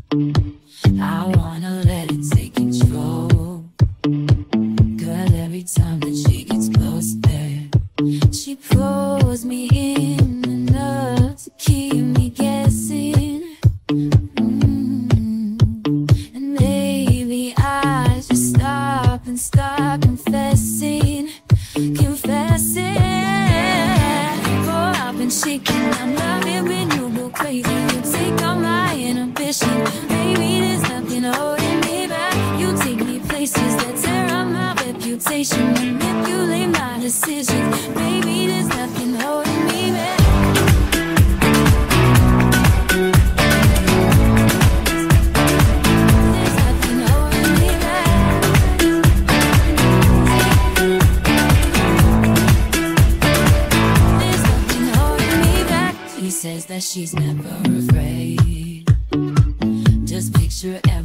I wanna let it take control. Girl, every time that she gets close there, she pulls me in enough to keep me guessing. And maybe I should stop and start confessing. Oh, I've been shaking, I love it when you go crazy. You take all my inhibition. Baby, there's nothing holding me back. You take me places that tear up my reputation, manipulate my decisions. Baby, there's nothing holding me back. There's nothing holding me back. There's nothing holding me back. She says that she's never afraid. Just picture